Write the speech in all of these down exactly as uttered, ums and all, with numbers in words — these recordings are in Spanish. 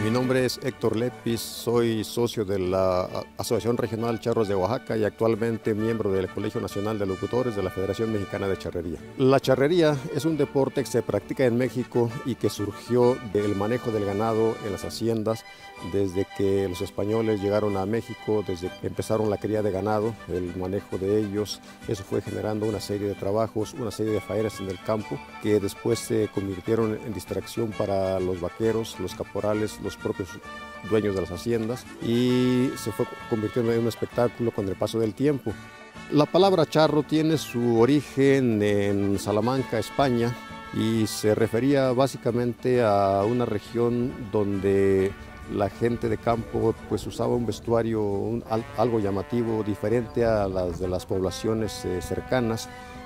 Mi nombre es Héctor Lepis, soy socio de la Asociación Regional Charros de Oaxaca y actualmente miembro del Colegio Nacional de Locutores de la Federación Mexicana de Charrería. La charrería es un deporte que se practica en México y que surgió del manejo del ganado en las haciendas desde que los españoles llegaron a México, desde que empezaron la cría de ganado, el manejo de ellos. Eso fue generando una serie de trabajos, una serie de faenas en el campo que después se convirtieron en distracción para los vaqueros, los caporales, los propios dueños de las haciendas, y se fue convirtiendo en un espectáculo con el paso del tiempo. La palabra charro tiene su origen en Salamanca, España, y se refería básicamente a una región donde la gente de campo pues usaba un vestuario un, algo llamativo, diferente a las de las poblaciones eh, cercanas,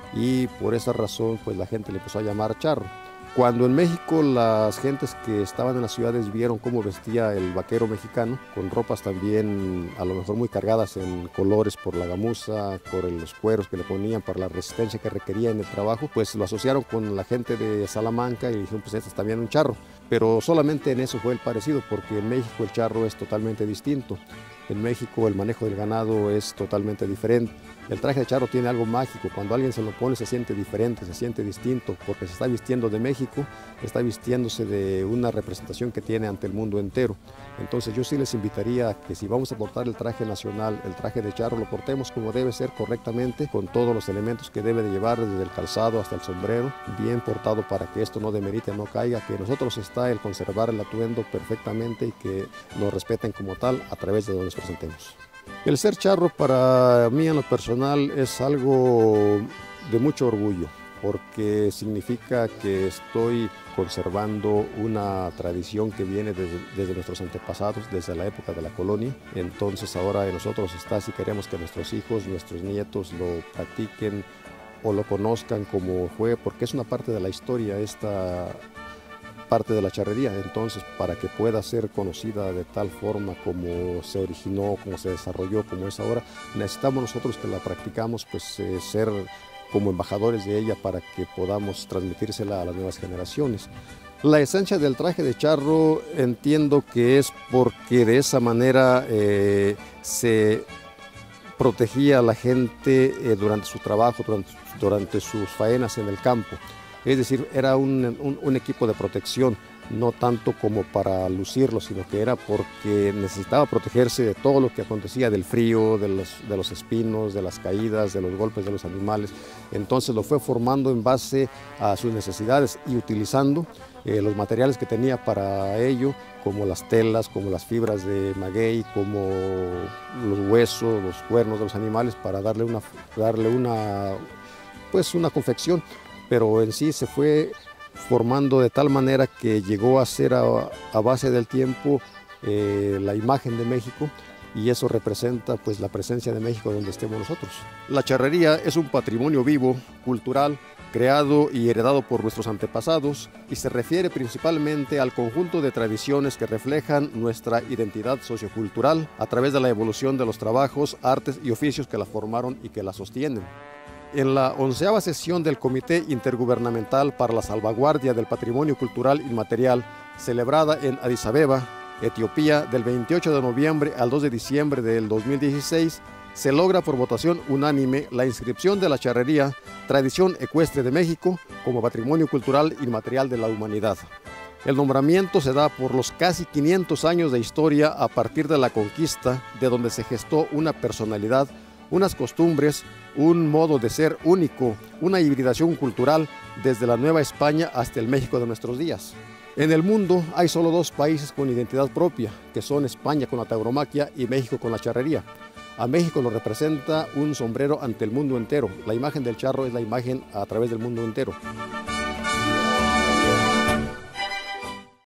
y por esa razón pues la gente le empezó a llamar charro. Cuando en México las gentes que estaban en las ciudades vieron cómo vestía el vaquero mexicano, con ropas también a lo mejor muy cargadas en colores por la gamuza, por los cueros que le ponían, para la resistencia que requería en el trabajo, pues lo asociaron con la gente de Salamanca y dijeron, pues este es también un charro. Pero solamente en eso fue el parecido, porque en México el charro es totalmente distinto. En México el manejo del ganado es totalmente diferente. El traje de charro tiene algo mágico. Cuando alguien se lo pone se siente diferente, se siente distinto, porque se está vistiendo de México, está vistiéndose de una representación que tiene ante el mundo entero. Entonces yo sí les invitaría a que si vamos a portar el traje nacional, el traje de charro, lo portemos como debe ser, correctamente, con todos los elementos que debe de llevar, desde el calzado hasta el sombrero, bien portado para que esto no demerite, no caiga, que nosotros está el conservar el atuendo perfectamente y que nos respeten como tal a través de donde nos presentemos. El ser charro para mí en lo personal es algo de mucho orgullo, porque significa que estoy conservando una tradición que viene desde, desde nuestros antepasados, desde la época de la colonia. Entonces ahora en nosotros está, si queremos que nuestros hijos, nuestros nietos lo practiquen o lo conozcan como fue, porque es una parte de la historia esta parte de la charrería. Entonces, para que pueda ser conocida de tal forma como se originó, como se desarrolló, como es ahora, necesitamos nosotros que la practicamos, pues eh, ser como embajadores de ella para que podamos transmitírsela a las nuevas generaciones. La esencia del traje de charro entiendo que es porque de esa manera eh, se protegía a la gente eh, durante su trabajo, durante, durante sus faenas en el campo. Es decir, era un, un, un equipo de protección, no tanto como para lucirlo, sino que era porque necesitaba protegerse de todo lo que acontecía, del frío, de los, de los espinos, de las caídas, de los golpes de los animales. Entonces lo fue formando en base a sus necesidades y utilizando eh, los materiales que tenía para ello, como las telas, como las fibras de maguey, como los huesos, los cuernos de los animales, para darle una, darle una, pues una confección. Pero en sí se fue formando de tal manera que llegó a ser a, a base del tiempo eh, la imagen de México, y eso representa pues la presencia de México donde estemos nosotros. La charrería es un patrimonio vivo, cultural, creado y heredado por nuestros antepasados, y se refiere principalmente al conjunto de tradiciones que reflejan nuestra identidad sociocultural a través de la evolución de los trabajos, artes y oficios que la formaron y que la sostienen. En la onceava sesión del Comité Intergubernamental para la Salvaguardia del Patrimonio Cultural Inmaterial, celebrada en Addis Abeba, Etiopía, del veintiocho de noviembre al dos de diciembre del dos mil dieciséis, se logra por votación unánime la inscripción de la charrería, tradición ecuestre de México, como Patrimonio Cultural Inmaterial de la Humanidad. El nombramiento se da por los casi quinientos años de historia a partir de la conquista, de donde se gestó una personalidad, unas costumbres, un modo de ser único, una hibridación cultural desde la Nueva España hasta el México de nuestros días. En el mundo hay solo dos países con identidad propia, que son España con la tauromaquia y México con la charrería. A México lo representa un sombrero ante el mundo entero. La imagen del charro es la imagen a través del mundo entero.